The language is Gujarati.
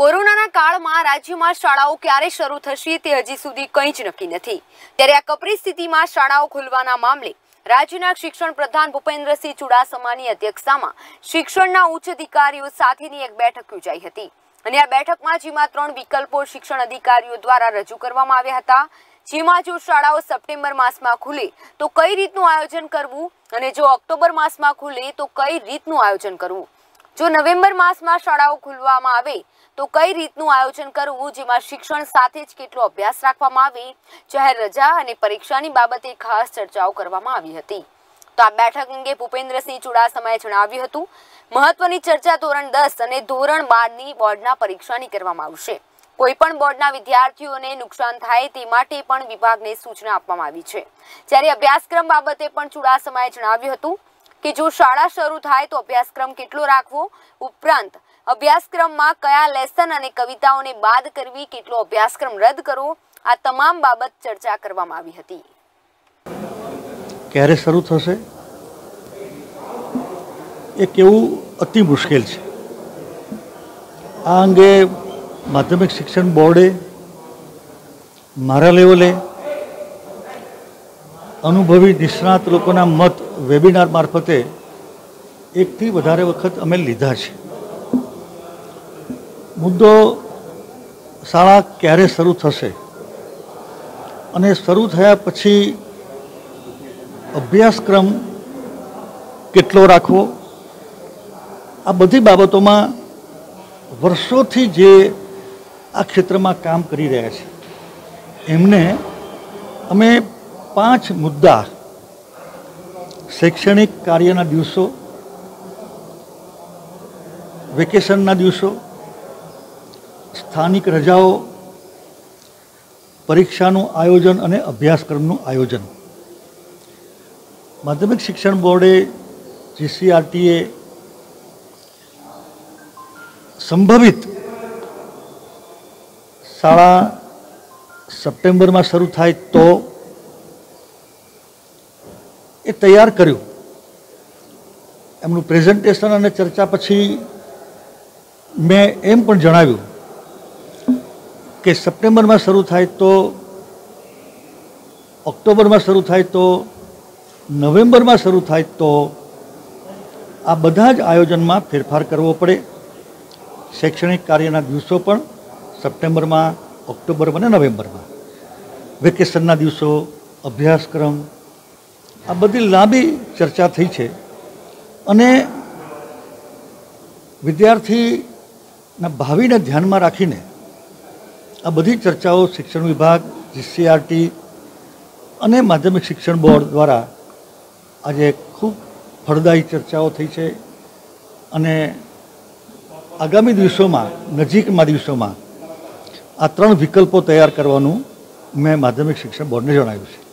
કોરોનાના કાળમાં રાજ્યમાં શાળાઓ ક્યારે શરૂ થશે તે હજી સુધી કંઈ જ નક્કી નથી। ત્યારે આ કપરી સ્થિતિમાં શાળાઓ ખોલવાના મામલે રાજ્યના શિક્ષણ પ્રધાન ભૂપેન્દ્રસિંહ ચુડાસમાની અધ્યક્ષતામાં શિક્ષણના ઉચ્ચ અધિકારીઓ સાથેની એક બેઠક યોજાઈ હતી અને આ બેઠકમાં જેમાં 3 વિકલ્પો શિક્ષણ અધિકારીઓ દ્વારા રજૂ કરવામાં આવ્યા હતા। જેમાં જો શાળાઓ સપ્ટેમ્બર માસમાં ખુલે તો કઈ રીતનું આયોજન કરવું અને જો ઓક્ટોબર માસમાં ખુલે તો કઈ રીતનું આયોજન કરવું, જો નવેમ્બર માસમાં શાળાઓ ખોલવામાં આવે તો કઈ રીતનું આયોજન કરવું, જેમાં શિક્ષણ સાથે જ કેટલો અભ્યાસ રાખવામાં આવે, જાહેર રજા અને પરીક્ષાની બાબતે ખાસ ચર્ચાઓ કરવામાં આવી હતી। તો આ બેઠક અંગે ભૂપેન્દ્રસિંહ ચુડાસમાએ જણાવ્યું હતું, મહત્વની ચર્ચા ધોરણ 10 અને ધોરણ 12ની બોર્ડના પરીક્ષાની કરવામાં આવશે। કોઈપણ બોર્ડના વિદ્યાર્થીઓને નુકસાન થાય તે માટે પણ વિભાગને સૂચના આપવામાં આવી છે। જ્યારે અભ્યાસક્રમ બાબતે પણ ચુડાસમાએ જણાવ્યું હતું કે જો શાળા શરૂ થાય તો અભ્યાસક્રમ કેટલો રાખવો, ઉપરાંત અભ્યાસક્રમમાં કયા લેસન અને કવિતાઓને બાદ કરવી, કેટલો અભ્યાસક્રમ રદ કરવો, આ તમામ બાબત ચર્ચા કરવામાં આવી હતી। ક્યારે શરૂ થશે એ કેવું અતિ મુશ્કેલ છે। આ અંગે માધ્યમિક શિક્ષણ બોર્ડે મારા લેવલે અનુભવી નિષ્ણાત લોકોના મત વેબિનાર મારફતે એકથી વધારે વખત અમે લીધા છે। મુદ્દો શાળા ક્યારે શરૂ થશે અને શરૂ થયા પછી અભ્યાસક્રમ કેટલો રાખવો, આ બધી બાબતોમાં વર્ષોથી જે આ ક્ષેત્રમાં કામ કરી રહ્યા છે એમને અમે 5 મુદ્દા શૈક્ષણિક કાર્યના દિવસો, વેકેશનના દિવસો, સ્થાનિક રજાઓ, પરીક્ષાનું આયોજન અને અભ્યાસક્રમનું આયોજન, માધ્યમિક શિક્ષણ બોર્ડે જીસીઆરટીએ સંભવિત શાળા સપ્ટેમ્બરમાં શરૂ થાય તો એ તૈયાર કર્યું। એમનું પ્રેઝન્ટેશન અને ચર્ચા પછી મેં એમ પણ જણાવ્યું કે સપ્ટેમ્બરમાં શરૂ થાય તો, ઓક્ટોબરમાં શરૂ થાય તો, નવેમ્બરમાં શરૂ થાય તો આ બધા જ આયોજનમાં ફેરફાર કરવો પડે। શૈક્ષણિક કાર્યના દિવસો પણ સપ્ટેમ્બરમાં, ઓક્ટોબરમાં અને નવેમ્બરમાં, વેકેશનના દિવસો, અભ્યાસક્રમ, આ બધી લાંબી ચર્ચા થઈ છે અને વિદ્યાર્થીના ભાવિને ધ્યાનમાં રાખીને આ બધી ચર્ચાઓ શિક્ષણ વિભાગ, જીસીઆરટી અને માધ્યમિક શિક્ષણ બોર્ડ દ્વારા આજે ખૂબ ફળદાયી ચર્ચાઓ થઈ છે અને આગામી દિવસોમાં, નજીકના દિવસોમાં આ 3 વિકલ્પો તૈયાર કરવાનું મેં માધ્યમિક શિક્ષણ બોર્ડને જણાવ્યું છે।